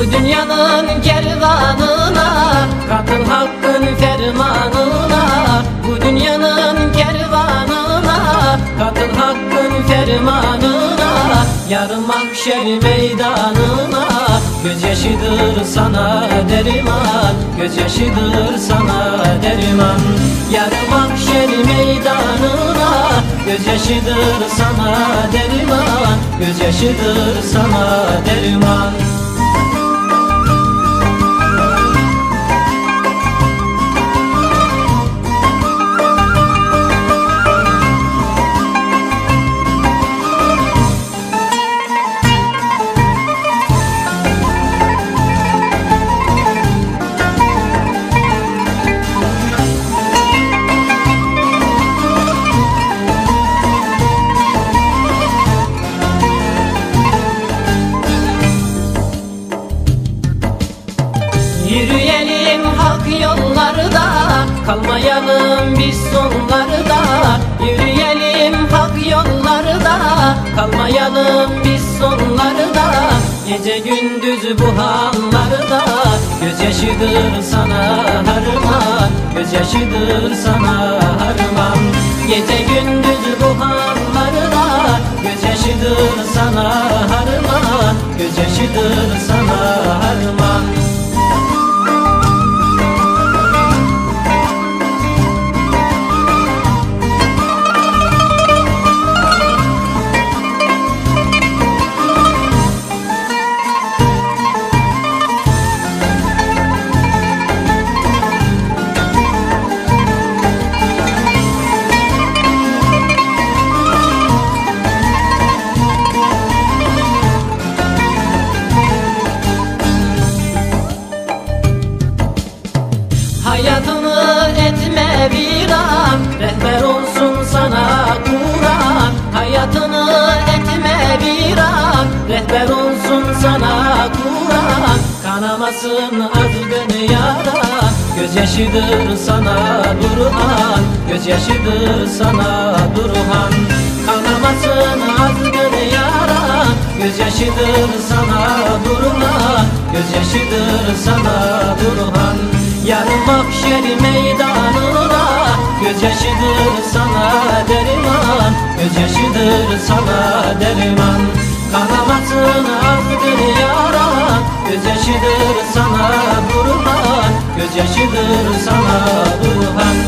Bu dünyanın kervanına katıl hakkın fermanına. Bu dünyanın kervanına katıl hakkın fermanına. Yarın mahşer meydanına gözyaşıdır sana derman, gözyaşıdır sana derman. Yarın mahşer meydanına gözyaşıdır sana derman, gözyaşıdır sana derman. Yürüyelim hak yollarda, kalmayalım biz sonlarda. Yürüyelim hak yollarda, kalmayalım biz sonlarda. Gece gündüz bu hallarda gözyaşıdır sana harman, gözyaşıdır sana harman. Gece gündüz bu hallarda gözyaşıdır sana harman, gözyaşıdır sana harman. Hayatını etme viran, rehber olsun sana Kur'an. Hayatını etme viran, rehber olsun sana Kur'an. Kanamasın azgın yara, gözyaşıdır sana Burhan, gözyaşıdır sana Burhan. Kanamasın azgın yara, gözyaşıdır sana Burhan, gözyaşıdır sana Burhan. Yarın mahşer meydanına gözyaşıdır sana derman, gözyaşıdır sana derman. Kanamasın azgın yara, gözyaşıdır sana Burhan, gözyaşıdır sana Burhan.